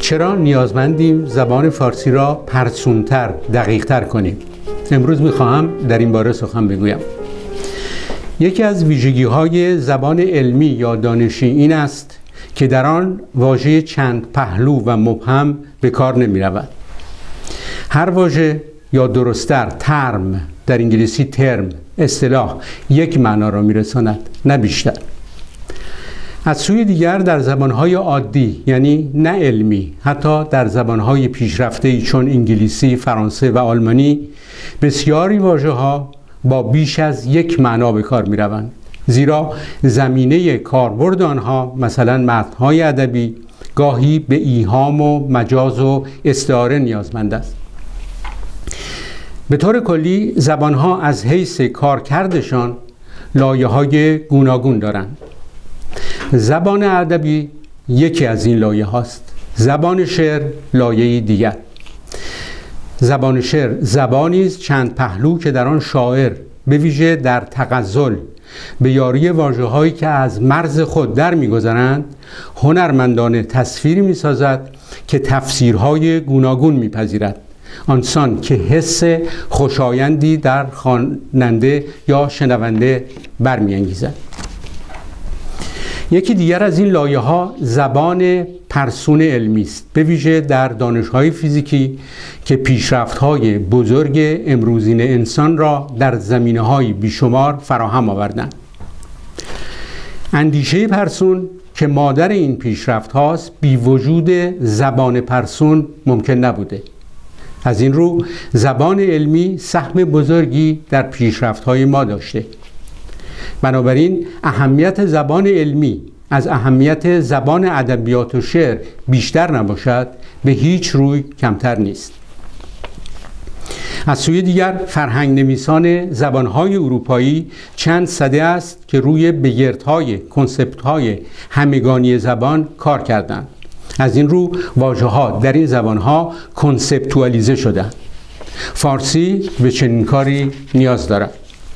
چرا نیازمندیم زبان فارسی را پرسونتر، دقیقتر کنیم؟ امروز میخواهم در این باره سخن بگویم. یکی از ویژگی‌های زبان علمی یا دانشی این است که در آن واژه چند پهلو و مبهم به کار نمی‌رود. هر واژه یا درست‌تر ترم، در انگلیسی ترم، اصطلاح، یک معنا را می‌رساند، نه بیشتر. از سوی دیگر در زبان‌های عادی، یعنی نه علمی، حتی در زبان‌های پیشرفته‌ای چون انگلیسی، فرانسه و آلمانی، بسیاری واژه‌ها با بیش از یک معنا به کار می‌روند، زیرا زمینه کاربرد آنها، مثلا متن‌های ادبی، گاهی به ایهام و مجاز و استعاره نیازمند است. به طور کلی زبان‌ها از حیث کارکردشان لایه‌های گوناگون دارند. زبان ادبی یکی از این لایه هاست. زبان شعر لایه‌ای دیگر. زبان شعر زبانی است چند پهلو که در آن شاعر به ویژه در تغزل به یاری واژه‌هایی که از مرز خود در می‌گذرند هنرمندانه تصویری می‌سازد که تفسیرهای گوناگون می‌پذیرد، آنسان که حس خوشایندی در خواننده یا شنونده برمی‌انگیزد. یکی دیگر از این لایه‌ها زبان پرسون علمی است، به ویژه در دانش‌های فیزیکی که پیشرفت‌های بزرگ امروزین انسان را در زمینه‌های بیشمار فراهم آوردند. اندیشه پرسون که مادر این پیشرفت‌هاست، بی وجود زبان پرسون ممکن نبوده. از این رو زبان علمی سهم بزرگی در پیشرفت‌های ما داشته. بنابراین اهمیت زبان علمی از اهمیت زبان ادبیات و شعر بیشتر نباشد، به هیچ روی کمتر نیست. از سوی دیگر فرهنگ نویسان زبانهای اروپایی چند سده است که روی بگردهای، کنسپت‌های همگانی زبان کار کردند. از این رو واژه‌ها در این زبانها کنسپتوالیزه شدند. فارسی به چنین کاری نیاز دارد.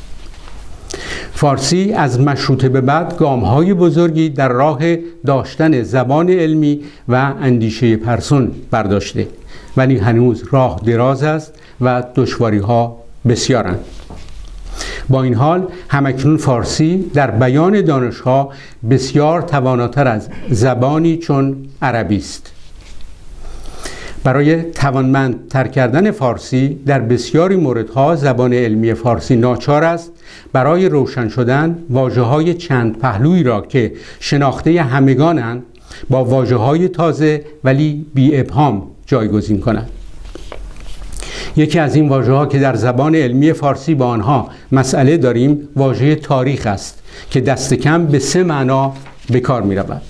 فارسی از مشروطه به بعد گام‌های بزرگی در راه داشتن زبان علمی و اندیشه پرسون برداشته، ولی هنوز راه دراز است و دشواری‌ها بسیارند. با این حال همکنون فارسی در بیان دانش‌ها بسیار تواناتر از زبانی چون عربی است. برای توانمندتر کردن فارسی در بسیاری موردها زبان علمی فارسی ناچار است برای روشن شدن واژه‌های چند پهلویی را که شناخته همگانند با واژه‌های تازه ولی بی ابهام جایگزین کند. یکی از این واژه‌ها که در زبان علمی فارسی با آنها مسئله داریم واژه تاریخ است که دست کم به 3 معنا به کار می‌رود.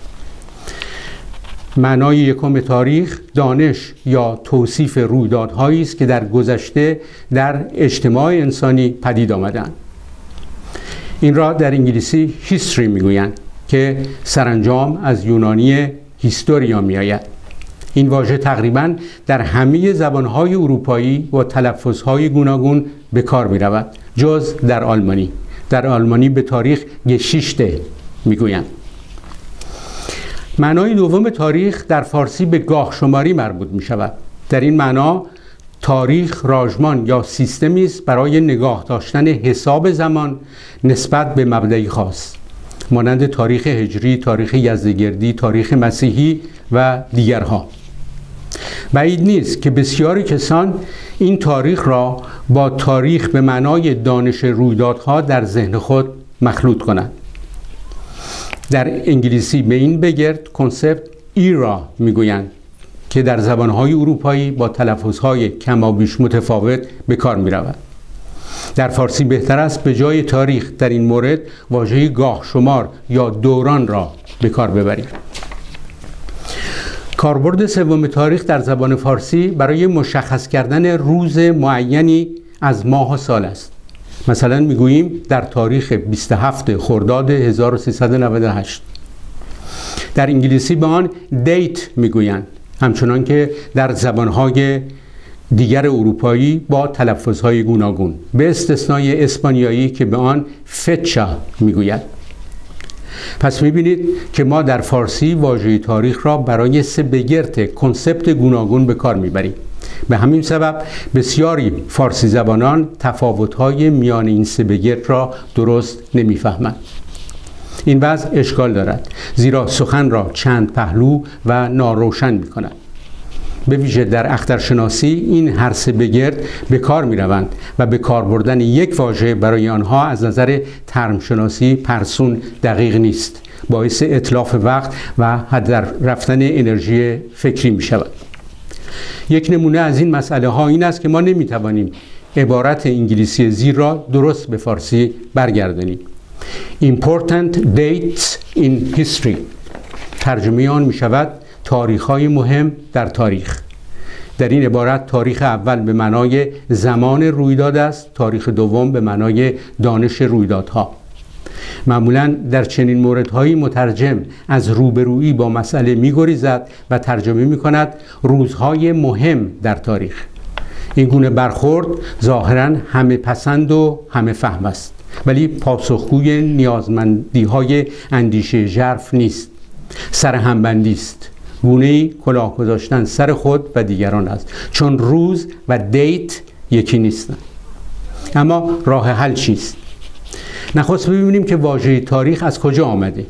معنای یکم تاریخ دانش یا توصیف رویدادهایی است که در گذشته در اجتماع انسانی پدید آمدند. این را در انگلیسی history میگویند که سرانجام از یونانی هیستوریا میآید. این واژه تقریباً در همه زبانهای اروپایی و تلفظهای گوناگون به کار می رود جز در آلمانی. در آلمانی به تاریخ گشیشته میگویند. معنای دوم تاریخ در فارسی به گاه شماری مربوط می شود. در این معنا تاریخ راژمان یا سیستمی است برای نگاه داشتن حساب زمان نسبت به مبدأی خاص، مانند تاریخ هجری، تاریخ یزدگردی، تاریخ مسیحی و دیگرها. بعید نیست که بسیاری کسان این تاریخ را با تاریخ به معنای دانش رویدادها در ذهن خود مخلوط کنند. در انگلیسی به این بگرد کنسپت ایرا میگویند که در زبانهای اروپایی با تلفظهای کمابیش متفاوت به کار می رود. در فارسی بهتر است به جای تاریخ در این مورد واژه گاه شمار یا دوران را به کار ببریم. کاربرد سوم تاریخ در زبان فارسی برای مشخص کردن روز معینی از ماه و سال است. مثلا میگوییم در تاریخ 27 خرداد 1398. در انگلیسی به آن دیت میگویند، همچنان که در زبانهای دیگر اروپایی با تلفظهای گوناگون، به استثنای اسپانیایی که به آن فچا میگوید. پس میبینید که ما در فارسی واژه تاریخ را برای سه بگرد کنسپت گوناگون به کار میبریم. به همین سبب بسیاری فارسی زبانان تفاوت‌های میان این سه بگرد را درست نمیفهمند. این وضع اشکال دارد، زیرا سخن را چند پهلو و ناروشن می‌کند. به ویژه در اخترشناسی این هر سه بگرد به کار می‌روند و به کار بردن یک واژه برای آنها از نظر ترمشناسی پرسون دقیق نیست، باعث اتلاف وقت و هدر رفتن انرژی فکری می‌شود. یک نمونه از این مسئله ها این است که ما نمی‌توانیم عبارت انگلیسی زیر را درست به فارسی برگردانیم. Important dates in history. ترجمه آن می شود تاریخ‌های مهم در تاریخ. در این عبارت تاریخ اول به معنای زمان رویداد است، تاریخ دوم به معنای دانش رویدادها. معمولاً در چنین موردهایی مترجم از روبرویی با مسئله می‌گریزد و ترجمه می‌کند روزهای مهم در تاریخ. این گونه برخورد ظاهراً همه پسند و همه فهم است، ولی پاسخگوی نیازمندی‌های اندیشه ژرف نیست. سرهمبندی است، گونه‌ای کلاه گذاشتن سر خود و دیگران است، چون روز و دیت یکی نیستند. اما راه حل چیست؟ نخست ببینیم که واژه تاریخ از کجا آمده.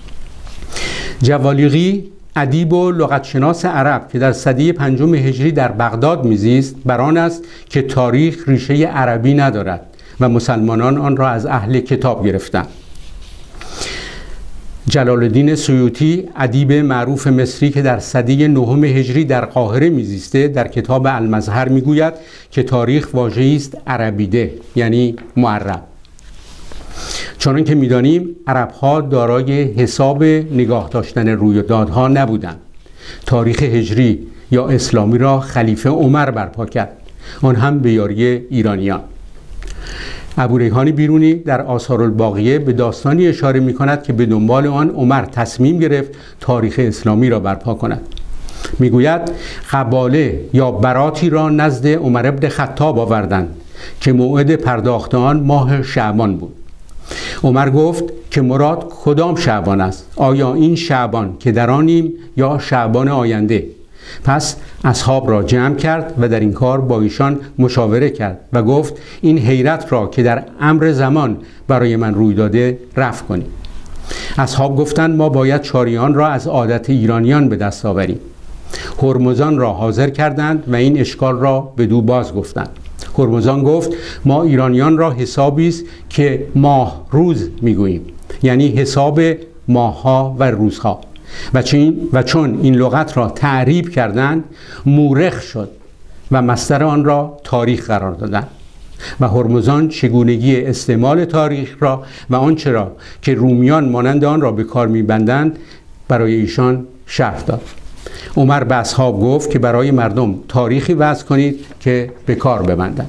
جوالیقی، ادیب و لغتشناس عرب که در سده 5 هجری در بغداد میزیست، بر آن است که تاریخ ریشه عربی ندارد و مسلمانان آن را از اهل کتاب گرفتند. جلال الدین سیوطی، ادیب معروف مصری که در سده 9 هجری در قاهره میزیسته، در کتاب المظهر میگوید که تاریخ واژه‌ای است عربیده، یعنی معرب. چون که می‌دانیم عرب‌ها دارای حساب نگاه داشتن رویدادها نبودند. تاریخ هجری یا اسلامی را خلیفه عمر برپا کرد، آن هم به یاری ایرانیان. ابوریحان بیرونی در آثار الباقیه به داستانی اشاره می‌کند که به دنبال آن عمر تصمیم گرفت تاریخ اسلامی را برپا کند. میگوید قباله یا براتی را نزد عمر بن خطاب آوردند که موعد پرداخت آن ماه شعبان بود. عمر گفت که مراد کدام شعبان است؟ آیا این شعبان که در آنیم یا شعبان آینده؟ پس اصحاب را جمع کرد و در این کار با ایشان مشاوره کرد و گفت این حیرت را که در امر زمان برای من روی داده رفع کنیم. اصحاب گفتند ما باید چاریان را از عادت ایرانیان به دست آوریم. هرمزان را حاضر کردند و این اشکال را بدو باز گفتند. هرمزان گفت ما ایرانیان را حسابی است که ماه روز میگوییم، یعنی حساب ماه‌ها و روزها، و چون این لغت را تعریب کردند مورخ شد و مصدر آن را تاریخ قرار دادند. و هرمزان چگونگی استعمال تاریخ را و آنچه را که رومیان مانند آن را به کار می‌بندند برای ایشان شرح داد. عمر به اصحاب گفت که برای مردم تاریخی وضع کنید که به کار ببندند.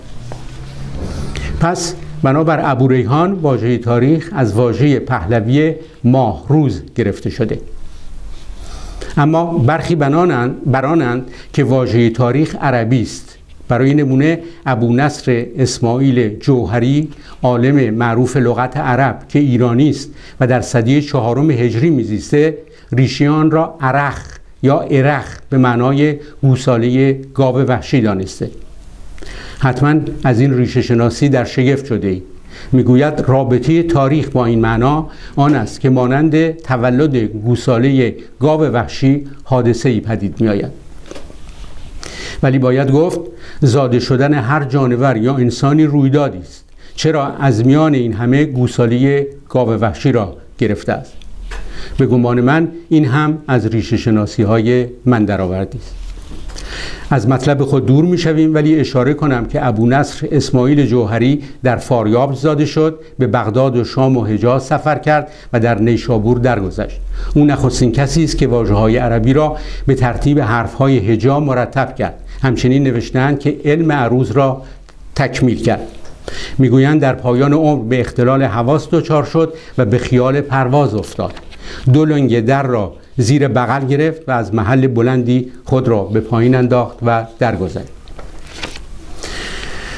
پس بنابر ابوریحان واژه تاریخ از واژه پهلوی ماه روز گرفته شده. اما برخی برانند که واژه تاریخ عربی است. برای نمونه ابو نصر اسماعیل جوهری، عالم معروف لغت عرب که ایرانی است و در سده 4 هجری میزیسته، ریشه آن را عرخ یا ارخ به معنای گوساله گاو وحشی دانسته. حتما از این ریشه شناسی در شگفت شده ای. میگوید رابطه تاریخ با این معنا آن است که مانند تولد گوساله گاو وحشی حادثه ای پدید می آید. ولی باید گفت زاده شدن هر جانور یا انسانی رویدادی است، چرا از میان این همه گوساله گاو وحشی را گرفته است. به گمان من این هم از ریشه شناسی های من درآوردی است. از مطلب خود دور می شویم، ولی اشاره کنم که ابو نصر اسماعیل جوهری در فاریاب زاده شد، به بغداد و شام و حجاز سفر کرد و در نیشابور درگذشت. او نخستین کسی است که واژه‌های عربی را به ترتیب حرف‌های هجا مرتب کرد. همچنین نوشتند که علم عروض را تکمیل کرد. میگویند در پایان عمر به اختلال حواس دچار شد و به خیال پرواز افتاد. 2 لنگ در را زیر بغل گرفت و از محل بلندی خود را به پایین انداخت و درگذشت.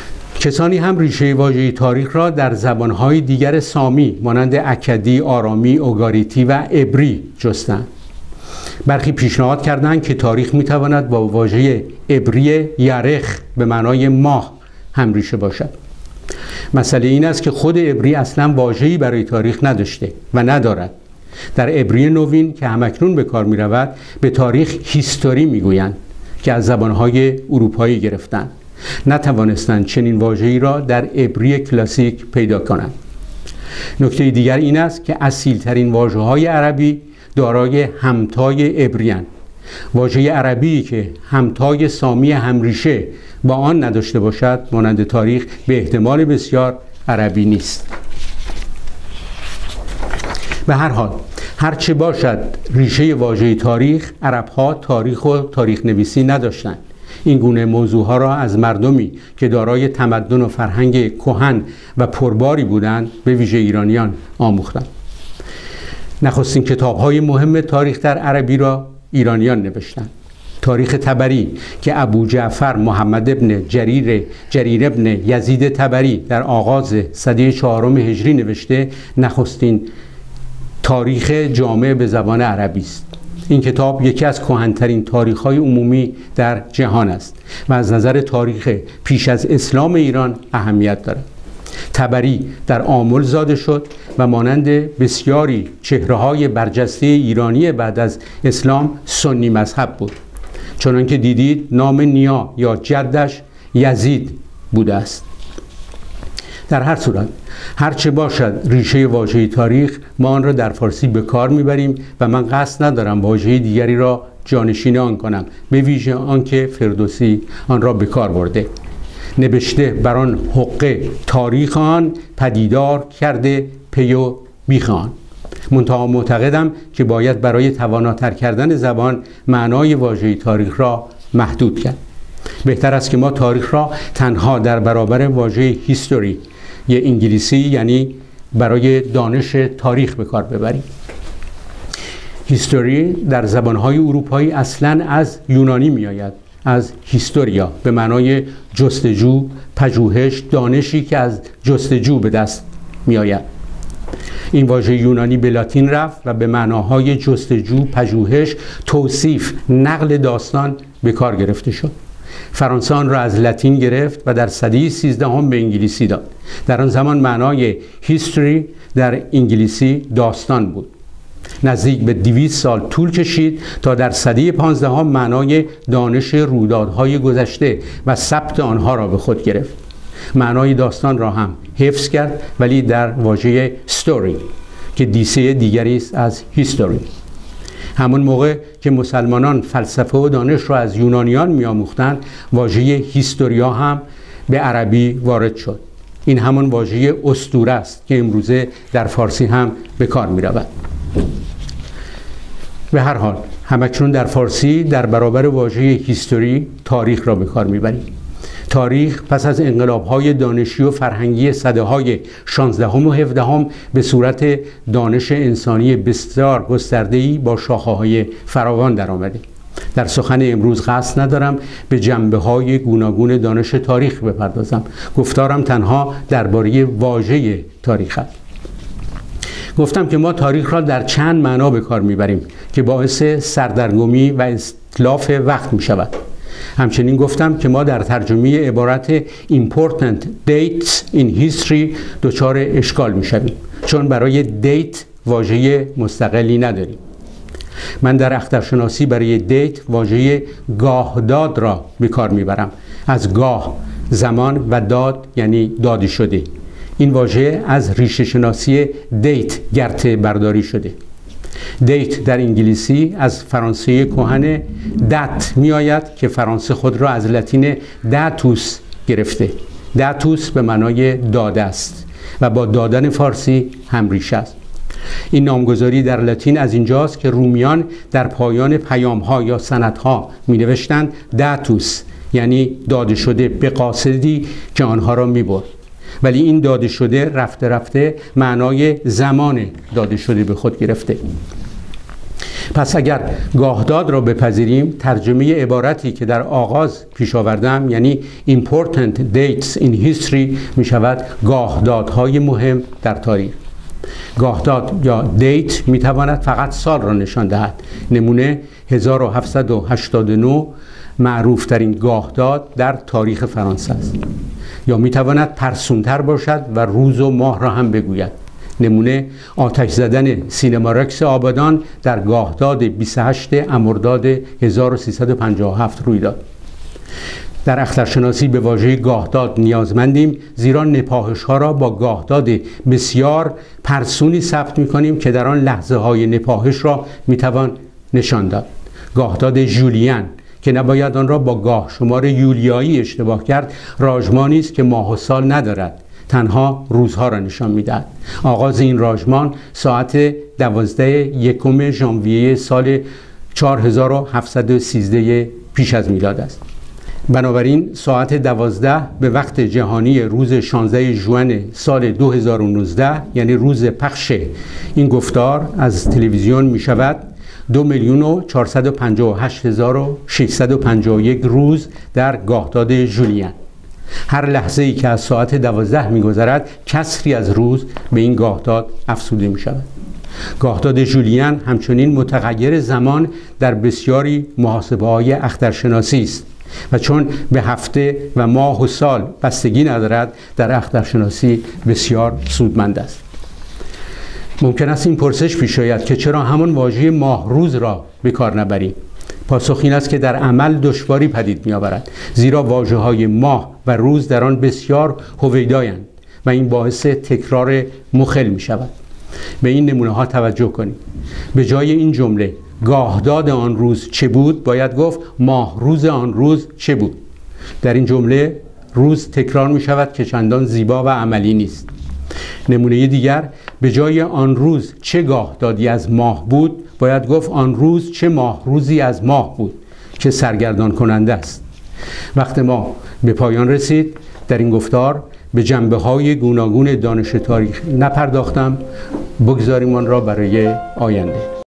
کسانی هم ریشه واژه تاریخ را در زبانهای دیگر سامی مانند اکدی، آرامی، اوگاریتی و عبری جستند. برخی پیشنهاد کردند که تاریخ میتواند با واژه عبری یارخ به معنای ماه هم ریشه باشد. مسئله این است که خود عبری اصلا واژه‌ای برای تاریخ نداشته و ندارد. در عبری نوین که همکنون به کار می رود به تاریخ هیستوری می گویند که از زبانهای اروپایی گرفتند. نتوانستند چنین واژه‌ای را در عبری کلاسیک پیدا کنند. نکته دیگر این است که اصیل‌ترین واژه‌های عربی دارای همتای عبری اند. واژه عربی که همتای سامی همریشه با آن نداشته باشد مانند تاریخ به احتمال بسیار عربی نیست. به هر حال هرچه باشد ریشه واژه تاریخ، عرب‌ها تاریخ و تاریخ نویسی نداشتند. این گونه موضوعها را از مردمی که دارای تمدن و فرهنگ کهن و پرباری بودند به ویژه ایرانیان آموختند. نخستین کتاب‌های مهم تاریخ در عربی را ایرانیان نوشتند. تاریخ طبری که ابو جعفر محمد ابن جریر ابن یزید طبری در آغاز سده 4 هجری نوشته نخستین تاریخ جامع به زبان عربی است. این کتاب یکی از کهن‌ترین تاریخ‌های عمومی در جهان است و از نظر تاریخ پیش از اسلام ایران اهمیت دارد. طبری در آمل زاده شد و مانند بسیاری چهره‌های برجسته ایرانی بعد از اسلام سنی مذهب بود. چنانکه دیدید نام نیا یا جدش یزید بوده است. در هر صورت هرچه باشد ریشه واژه تاریخ ما آن را در فارسی به کار میبریم و من قصد ندارم واژه دیگری را جانشین آن کنم، به ویژه آنکه فردوسی آن را به کار برده. نبشته بر آن حقه تاریخ آن، پدیدار کرده پی و بیخ آن. منتها معتقدم که باید برای تواناتر کردن زبان معنای واژه تاریخ را محدود کرد. بهتر است که ما تاریخ را تنها در برابر واژه هیستوری یا انگلیسی یعنی برای دانش تاریخ به کار ببریم. هیستوری در زبانهای اروپایی اصلاً از یونانی می آید، از هیستوریا به معنای جستجو، پژوهش، دانشی که از جستجو به دست می آید. این واژه یونانی به لاتین رفت و به معناهای جستجو، پژوهش، توصیف، نقل داستان به کار گرفته شد. فرانسه آن را از لاتین گرفت و در سده 13 به انگلیسی داد. در آن زمان معنای هیستوری در انگلیسی داستان بود. نزدیک به 200 سال طول کشید تا در سده 15 معنای دانش رویدادهای گذشته و ثبت آنها را به خود گرفت. معنای داستان را هم حفظ کرد ولی در واژه ستوری که دیسه دیگری است از هیستوری. همون موقع که مسلمانان فلسفه و دانش را از یونانیان می‌آموختند، واژه هیستوریا هم به عربی وارد شد. این همون واژه اسطوره است که امروزه در فارسی هم به کار می‌رود. به هر حال همکنون در فارسی در برابر واژه هیستوری تاریخ را به کار می‌بریم. تاریخ پس از انقلاب‌های دانشی و فرهنگی سده‌های 16 و 17 به صورت دانش انسانی بسیار گسترده‌ای با شاخه‌های فراوان درآمده. در سخن امروز قصد ندارم به جنبه‌های گوناگون دانش تاریخ بپردازم. گفتارم تنها درباره واژه تاریخ است. گفتم که ما تاریخ را در چند معنا به کار می‌بریم که باعث سردرگمی و اتلاف وقت می‌شود. همچنین گفتم که ما در ترجمه عبارت important dates in history دچار اشکال می‌شویم چون برای دیت واژه مستقلی نداریم. من در اخترشناسی برای دیت واژه گاهداد را به کار می‌برم. از گاه زمان و داد یعنی داده شده. این واژه از ریشه شناسی دیت گرته برداری شده. دیت در انگلیسی از فرانسه کهن دات می آید که فرانسه خود را از لاتین داتوس گرفته. داتوس به معنای داده است و با دادن فارسی هم ریشه است. این نامگذاری در لاتین از اینجاست که رومیان در پایان پیام‌ها یا سندها می نوشتند داتوس یعنی داده شده به قاصدی که آنها را می برد. ولی این داده شده رفته رفته معنای زمان داده شده به خود گرفته. پس اگر گاهداد را بپذیریم، ترجمه عبارتی که در آغاز پیش آوردم، یعنی important dates in history، می شود گاهدادهای مهم در تاریخ. گاهداد یا دیت می تواند فقط سال را نشان دهد. نمونه 1789 معروف ترین گاهداد در تاریخ فرانسه است. یا می تواند ترسونتر باشد و روز و ماه را هم بگوید. نمونه آتش زدن سینما رکس آبادان در گاهداد 28 مرداد 1357 روی داد. در اخترشناسی به واژه گاهداد نیازمندیم، زیرا نپاهش‌ها را با گاهداد بسیار پرسونی ثبت می‌کنیم که در آن لحظه‌های نپاهش را می‌توان نشان داد. گاهداد ژولیان که نباید آن را با گاه شمار یولیایی اشتباه کرد، راژمانی است که ماه و سال ندارد، تنها روزها را نشان می‌دهد. آغاز این راژمان ساعت 12 ژانویه سال 4713 پیش از میلاد است. بنابراین ساعت 12 به وقت جهانی روز 16 ژوئن سال 2019، یعنی روز پخش این گفتار از تلویزیون، می شود 2,458,651 روز در گاهداد ژولیان. هر لحظه ای که از ساعت 12 می گذرد، کسری از روز به این گاهداد افزوده می شود. گاهداد ژولیان همچنین متغیر زمان در بسیاری محاسبه‌های اخترشناسی است و چون به هفته و ماه و سال بستگی ندارد، در اخترشناسی بسیار سودمند است. ممکن است این پرسش پیش آید که چرا همان واژه ماه روز را به کار نبریم؟ پاسخ این است که در عمل دشواری پدید می آورد، زیرا واژه‌های ماه و روز در آن بسیار هویدایند و این باعث تکرار مخل می شود. به این نمونه ها توجه کنید. به جای این جمله گاهداد آن روز چه بود، باید گفت ماه روز آن روز چه بود. در این جمله روز تکرار می شود که چندان زیبا و عملی نیست. نمونه دیگر، به جای آن روز چه گاهدادی از ماه بود، باید گفت آن روز چه ماه روزی از ماه بود که سرگردان کننده است. وقت ما به پایان رسید. در این گفتار به جنبه‌های گوناگون دانش تاریخ نپرداختم، بگذاریم آن را برای آینده.